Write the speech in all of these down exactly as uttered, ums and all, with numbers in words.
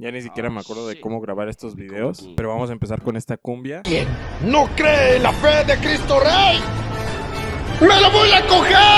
Ya ni siquiera me acuerdo de cómo grabar estos videos, pero vamos a empezar con esta cumbia. ¿Quién no cree en la fe de Cristo Rey? ¡Me lo voy a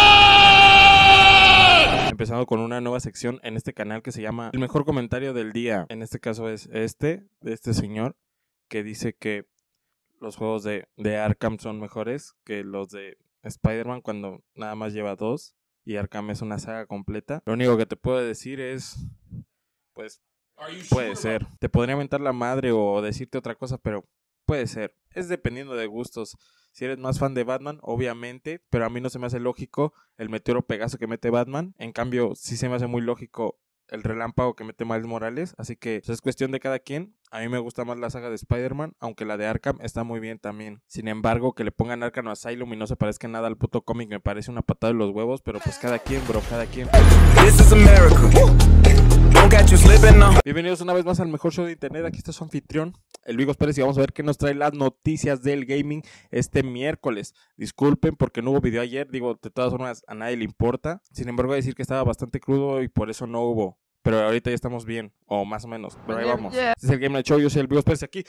coger! Empezando con una nueva sección en este canal que se llama El Mejor Comentario del Día. En este caso es este, de este señor, que dice que los juegos de, de Arkham son mejores que los de Spider-Man cuando nada más lleva dos y Arkham es una saga completa. Lo único que te puedo decir es, pues, puede ser. Te podría mentar la madre o decirte otra cosa, pero puede ser. Es dependiendo de gustos. Si eres más fan de Batman, obviamente, pero a mí no se me hace lógico el meteoro Pegaso que mete Batman. En cambio, sí se me hace muy lógico el relámpago que mete Miles Morales. Así que pues, es cuestión de cada quien. A mí me gusta más la saga de Spider-Man, aunque la de Arkham está muy bien también. Sin embargo, que le pongan Arkham Asylum y no se parezca nada al puto cómic me parece una patada de los huevos. Pero pues cada quien, bro, cada quien. This is America. Don't catch you slipping now. Bienvenidos una vez más al mejor show de internet. Aquí está su anfitrión, el Vigos Pérez, y vamos a ver qué nos trae las noticias del gaming este miércoles. Disculpen porque no hubo video ayer, digo, de todas formas a nadie le importa. Sin embargo, voy a decir que estaba bastante crudo y por eso no hubo. Pero ahorita ya estamos bien, o más o menos, pero ahí vamos. Este es el Game Night Show, yo soy el Vigos Pérez aquí.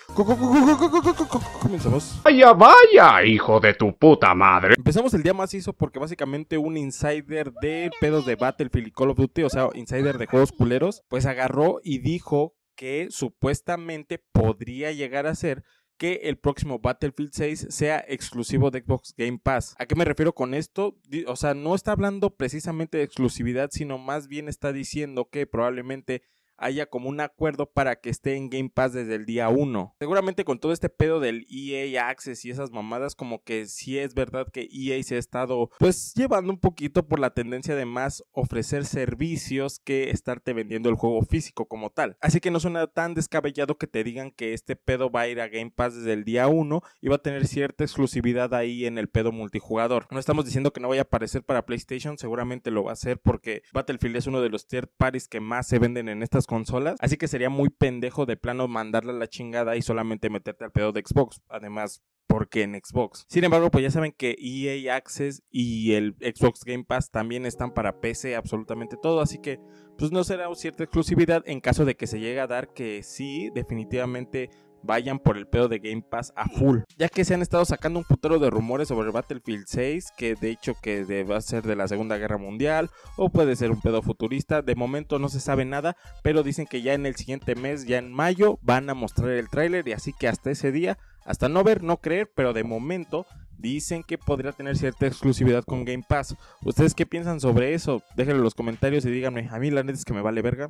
Comenzamos. Vaya, vaya, hijo de tu puta madre. Empezamos el día macizo porque básicamente un insider de pedos de Battlefield y Call of Duty, o sea, insider de juegos culeros, pues agarró y dijo que supuestamente podría llegar a ser que el próximo Battlefield seis sea exclusivo de Xbox Game Pass. ¿A qué me refiero con esto? O sea, no está hablando precisamente de exclusividad, sino más bien está diciendo que probablemente haya como un acuerdo para que esté en Game Pass desde el día uno. Seguramente con todo este pedo del E A Access y esas mamadas, como que sí es verdad que E A se ha estado pues llevando un poquito por la tendencia de más ofrecer servicios que estarte vendiendo el juego físico como tal. Así que no suena tan descabellado que te digan que este pedo va a ir a Game Pass desde el día uno y va a tener cierta exclusividad ahí en el pedo multijugador. No estamos diciendo que no vaya a aparecer para PlayStation, seguramente lo va a hacer porque Battlefield es uno de los third parties que más se venden en estas consolas, así que sería muy pendejo de plano mandarle a la chingada y solamente meterte al pedo de Xbox. Además, porque en Xbox. Sin embargo, pues ya saben que E A Access y el Xbox Game Pass también están para P C, absolutamente todo, así que pues no será cierta exclusividad en caso de que se llegue a dar que sí, definitivamente vayan por el pedo de Game Pass a full, ya que se han estado sacando un putero de rumores sobre Battlefield seis, que de hecho que de, va a ser de la Segunda Guerra Mundial, o puede ser un pedo futurista. De momento no se sabe nada, pero dicen que ya en el siguiente mes, ya en mayo, van a mostrar el tráiler, y así que hasta ese día, hasta no ver, no creer, pero de momento dicen que podría tener cierta exclusividad con Game Pass. ¿Ustedes qué piensan sobre eso? Déjenlo en los comentarios y díganme. A mí la neta es que me vale verga.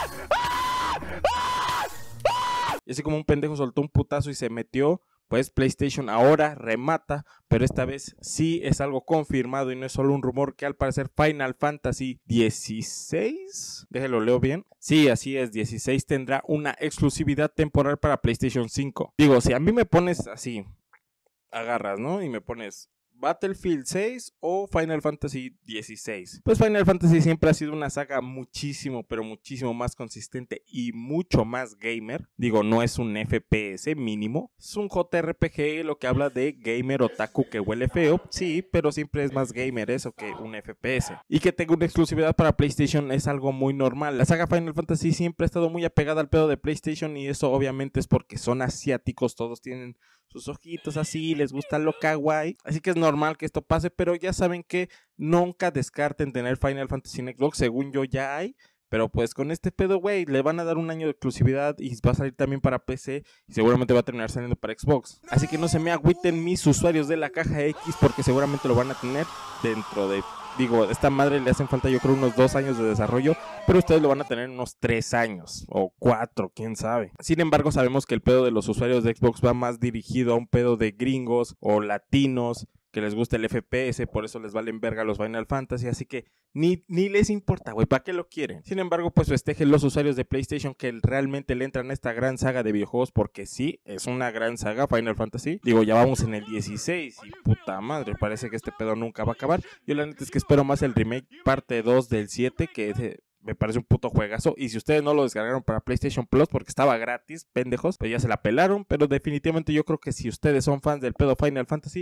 Y así como un pendejo soltó un putazo y se metió, pues PlayStation ahora remata, pero esta vez sí es algo confirmado y no es solo un rumor, que al parecer Final Fantasy dieciséis, déjelo leo bien, sí, así es, dieciséis tendrá una exclusividad temporal para PlayStation cinco. Digo, si a mí me pones así, agarras, ¿no? Y me pones Battlefield seis o Final Fantasy dieciséis. Pues Final Fantasy siempre ha sido una saga muchísimo, pero muchísimo más consistente y mucho más gamer. Digo, no es un F P S mínimo, es un J R P G, lo que habla de gamer otaku que huele feo, sí, pero siempre es más gamer eso que un F P S. Y que tenga una exclusividad para PlayStation es algo muy normal. La saga Final Fantasy siempre ha estado muy apegada al pedo de PlayStation, y eso obviamente es porque son asiáticos, todos tienen sus ojitos así, les gusta lo kawaii, así que es normal que esto pase, pero ya saben que nunca descarten tener Final Fantasy en Xbox, según yo ya hay, pero pues con este pedo, güey, le van a dar un año de exclusividad y va a salir también para P C y seguramente va a terminar saliendo para Xbox, así que no se me agüiten mis usuarios de la caja X porque seguramente lo van a tener dentro de... Digo, a esta madre le hacen falta yo creo unos dos años de desarrollo, pero ustedes lo van a tener unos tres años o cuatro, quién sabe. Sin embargo, sabemos que el pedo de los usuarios de Xbox va más dirigido a un pedo de gringos o latinos que les gusta el F P S, por eso les valen verga los Final Fantasy, así que ni, ni les importa, güey, ¿para qué lo quieren? Sin embargo, pues festejen los usuarios de PlayStation que realmente le entran a esta gran saga de videojuegos, porque sí, es una gran saga Final Fantasy. Digo, ya vamos en el dieciséis y puta madre, parece que este pedo nunca va a acabar. Yo la neta es que espero más el remake parte dos del siete, que es... me parece un puto juegazo, y si ustedes no lo descargaron para PlayStation Plus porque estaba gratis, pendejos, pues ya se la pelaron, pero definitivamente yo creo que si ustedes son fans del pedo Final Fantasy,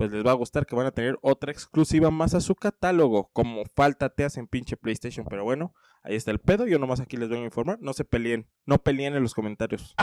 pues les va a gustar, que van a tener otra exclusiva más a su catálogo, como falta te hacen pinche PlayStation, pero bueno, ahí está el pedo, yo nomás aquí les vengo a informar, no se peleen, no peleen en los comentarios.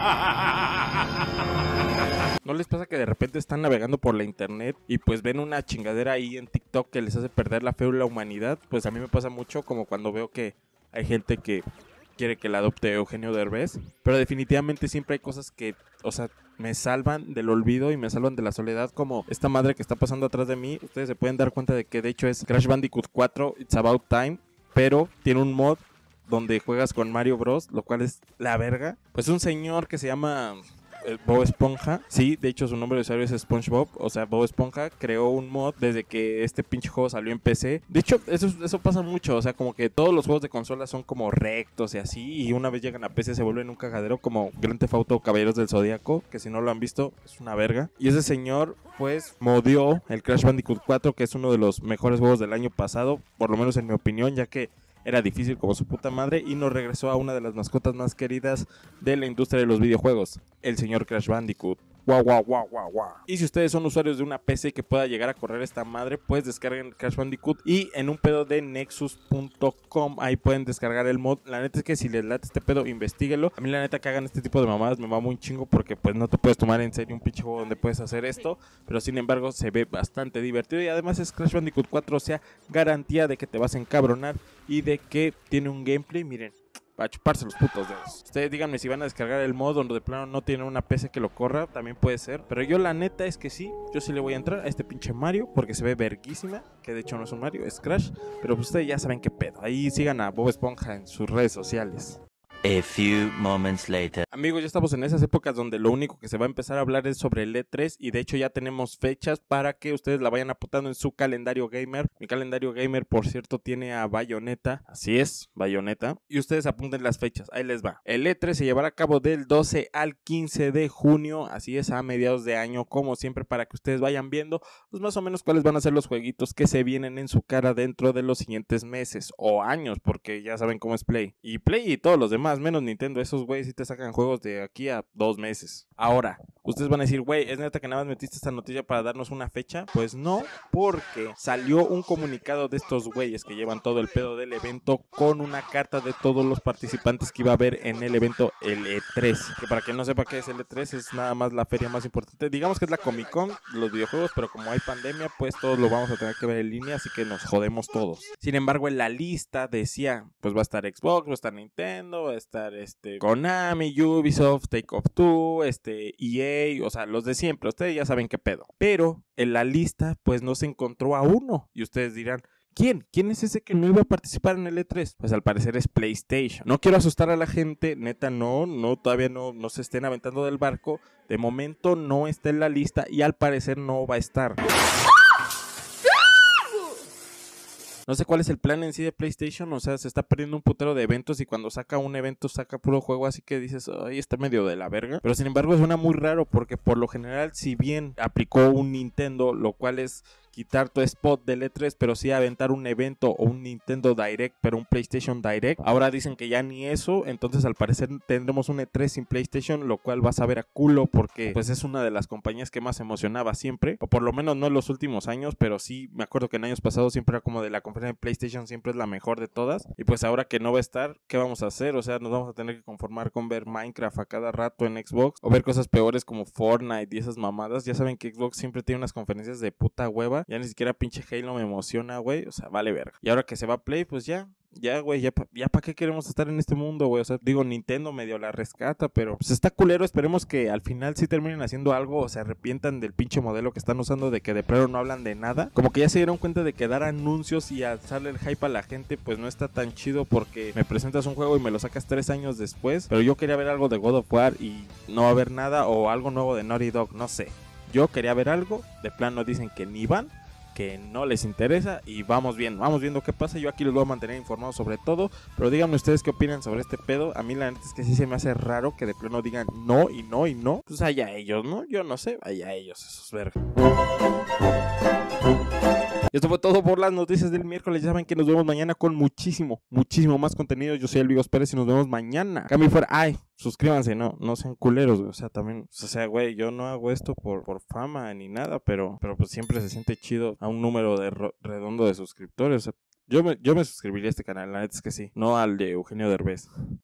¿No les pasa que de repente están navegando por la internet y pues ven una chingadera ahí en TikTok que les hace perder la fe en la humanidad? Pues a mí me pasa mucho, como cuando veo que hay gente que quiere que la adopte Eugenio Derbez, pero definitivamente siempre hay cosas que, o sea, me salvan del olvido y me salvan de la soledad, como esta madre que está pasando atrás de mí. Ustedes se pueden dar cuenta de que de hecho es Crash Bandicoot cuatro, It's About Time, pero tiene un mod donde juegas con Mario Bros, lo cual es la verga. Pues un señor que se llama Bob Esponja, sí, de hecho su nombre de usuario es SpongeBob, o sea, Bob Esponja creó un mod desde que este pinche juego salió en P C. De hecho, eso, eso pasa mucho, o sea, como que todos los juegos de consola son como rectos y así, y una vez llegan a P C se vuelven un cagadero, como Grand Theft Auto Caballeros del Zodíaco, que si no lo han visto, es una verga. Y ese señor, pues, modió el Crash Bandicoot cuatro, que es uno de los mejores juegos del año pasado, por lo menos en mi opinión, ya que era difícil como su puta madre, y nos regresó a una de las mascotas más queridas de la industria de los videojuegos, el señor Crash Bandicoot. Guau, guau, guau, guau, guau. Y si ustedes son usuarios de una P C que pueda llegar a correr esta madre, pues descarguen Crash Bandicoot y en un pedo de nexus punto com ahí pueden descargar el mod. La neta es que si les late este pedo, investíguelo. A mí la neta que hagan este tipo de mamadas me va muy chingo, porque pues no te puedes tomar en serio un pinche juego donde puedes hacer esto, pero sin embargo se ve bastante divertido, y además es Crash Bandicoot cuatro, o sea, garantía de que te vas a encabronar y de que tiene un gameplay, miren, para chuparse los putos dedos. Ustedes díganme si van a descargar el mod donde de plano no tienen una P C que lo corra, también puede ser. Pero yo la neta es que sí, yo sí le voy a entrar a este pinche Mario, porque se ve verguísima, que de hecho no es un Mario, es Crash. Pero pues ustedes ya saben qué pedo. Ahí sigan a Bob Esponja en sus redes sociales. A few moments later. Amigos, ya estamos en esas épocas donde lo único que se va a empezar a hablar es sobre el E tres, y de hecho ya tenemos fechas para que ustedes la vayan apuntando en su calendario gamer. Mi calendario gamer, por cierto, tiene a Bayonetta, así es, Bayonetta, y ustedes apunten las fechas, ahí les va. El E tres se llevará a cabo del doce al quince de junio, así es, a mediados de año, como siempre, para que ustedes vayan viendo pues más o menos cuáles van a ser los jueguitos que se vienen en su cara dentro de los siguientes meses o años, porque ya saben cómo es Play. Y Play y todos los demás, menos Nintendo, esos güeyes sí te sacan juegos de aquí a dos meses. Ahora, ustedes van a decir, güey, ¿es neta que nada más metiste esta noticia para darnos una fecha? Pues no, porque salió un comunicado de estos güeyes que llevan todo el pedo del evento, con una carta de todos los participantes que iba a haber en el evento, el E tres. Que para quien no sepa qué es el E tres, es nada más la feria más importante. Digamos que es la Comic Con de los videojuegos, pero como hay pandemia, pues todos lo vamos a tener que ver en línea, así que nos jodemos todos. Sin embargo, en la lista decía, pues va a estar Xbox, va a estar Nintendo, va a estar este Konami, Ubisoft, Take-Two, este E A, o sea, los de siempre, ustedes ya saben qué pedo. Pero en la lista pues no se encontró a uno, y ustedes dirán, ¿quién? ¿Quién es ese que no iba a participar en el E tres? Pues al parecer es PlayStation. No quiero asustar a la gente, neta no, no todavía no, no se estén aventando del barco. De momento no está en la lista y al parecer no va a estar. No sé cuál es el plan en sí de PlayStation, o sea, se está perdiendo un putero de eventos, y cuando saca un evento saca puro juego, así que dices, ay, está medio de la verga. Pero sin embargo suena muy raro, porque por lo general, si bien aplicó un Nintendo, lo cual es quitar tu spot del E tres, pero sí aventar un evento o un Nintendo Direct, pero un PlayStation Direct. Ahora dicen que ya ni eso, entonces al parecer tendremos un E tres sin PlayStation, lo cual vas a ver a culo, porque pues es una de las compañías que más emocionaba siempre, o por lo menos no en los últimos años, pero sí me acuerdo que en años pasados siempre era como de la conferencia de PlayStation siempre es la mejor de todas, y pues ahora que no va a estar, ¿qué vamos a hacer? O sea, nos vamos a tener que conformar con ver Minecraft a cada rato en Xbox, o ver cosas peores como Fortnite y esas mamadas. Ya saben que Xbox siempre tiene unas conferencias de puta hueva, ya ni siquiera pinche Halo me emociona, güey, o sea, vale verga. Y ahora que se va a Play, pues ya, ya, güey, ya, pa, ya para qué queremos estar en este mundo, güey. O sea, digo, Nintendo medio la rescata, pero pues está culero. Esperemos que al final sí terminen haciendo algo o se arrepientan del pinche modelo que están usando, de que de plano no hablan de nada. Como que ya se dieron cuenta de que dar anuncios y alzarle el hype a la gente pues no está tan chido, porque me presentas un juego y me lo sacas tres años después. Pero yo quería ver algo de God of War y no va a haber nada, o algo nuevo de Naughty Dog, no sé. Yo quería ver algo, de plano dicen que ni van, que no les interesa, y vamos viendo, vamos viendo qué pasa. Yo aquí los voy a mantener informados sobre todo, pero díganme ustedes qué opinan sobre este pedo. A mí la neta es que sí se me hace raro que de plano digan no y no y no. Pues allá ellos, ¿no? Yo no sé, allá ellos, esos verga. Esto fue todo por las noticias del miércoles. Ya saben que nos vemos mañana con muchísimo, muchísimo más contenido. Yo soy el Vigos Pérez y nos vemos mañana. Cambio fuera. Ay, suscríbanse, no, no sean culeros, güey. O sea, también, o sea, güey, yo no hago esto por, por fama ni nada, pero, pero pues siempre se siente chido a un número de ro- redondo de suscriptores. O sea, yo me, yo me suscribiría a este canal, la neta es que sí, no al de Eugenio Derbez.